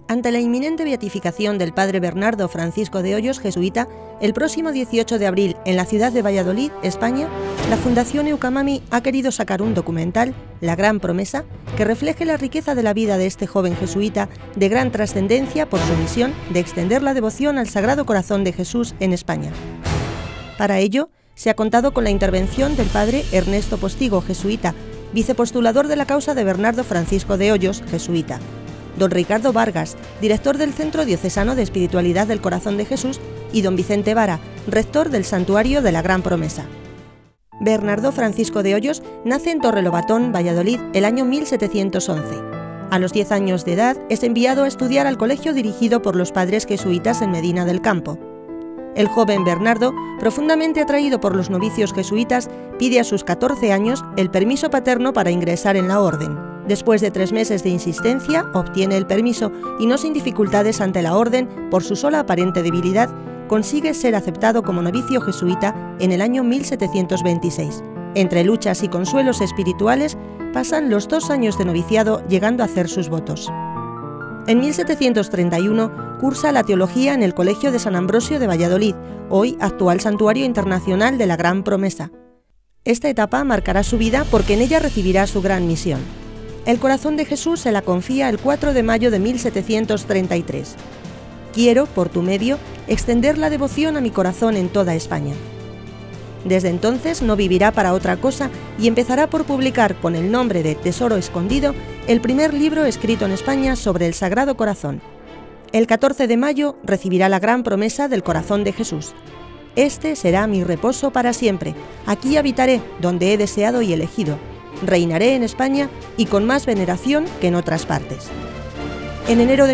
Ante la inminente beatificación del padre Bernardo Francisco de Hoyos, jesuita, el próximo 18 de abril en la ciudad de Valladolid, España, la Fundación Eucamami ha querido sacar un documental, La Gran Promesa, que refleje la riqueza de la vida de este joven jesuita de gran trascendencia por su misión de extender la devoción al Sagrado Corazón de Jesús en España. Para ello, se ha contado con la intervención del padre Ernesto Postigo, jesuita, vicepostulador de la causa de Bernardo Francisco de Hoyos, jesuita, don Ricardo Vargas, director del Centro Diocesano de Espiritualidad del Corazón de Jesús, y don Vicente Vara, rector del Santuario de la Gran Promesa. Bernardo Francisco de Hoyos nace en Torrelobatón, Valladolid, el año 1711. A los 10 años de edad es enviado a estudiar al colegio dirigido por los padres jesuitas en Medina del Campo. El joven Bernardo, profundamente atraído por los novicios jesuitas, pide a sus 14 años el permiso paterno para ingresar en la orden. Después de 3 meses de insistencia, obtiene el permiso y no sin dificultades ante la orden, por su sola aparente debilidad, consigue ser aceptado como novicio jesuita en el año 1726. Entre luchas y consuelos espirituales, pasan los 2 años de noviciado llegando a hacer sus votos. En 1731 cursa la teología en el Colegio de San Ambrosio de Valladolid, hoy actual Santuario Internacional de la Gran Promesa. Esta etapa marcará su vida porque en ella recibirá su gran misión. El corazón de Jesús se la confía el 4 de mayo de 1733. Quiero, por tu medio, extender la devoción a mi corazón en toda España. Desde entonces no vivirá para otra cosa y empezará por publicar con el nombre de Tesoro Escondido el primer libro escrito en España sobre el Sagrado Corazón. El 14 de mayo recibirá la gran promesa del corazón de Jesús. Este será mi reposo para siempre. Aquí habitaré, donde he deseado y elegido. Reinaré en España y con más veneración que en otras partes. En enero de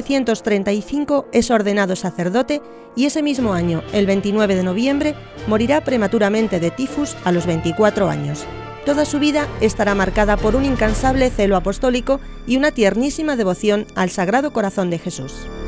1735 es ordenado sacerdote y ese mismo año, el 29 de noviembre, morirá prematuramente de tifus a los 24 años. Toda su vida estará marcada por un incansable celo apostólico y una tiernísima devoción al Sagrado Corazón de Jesús.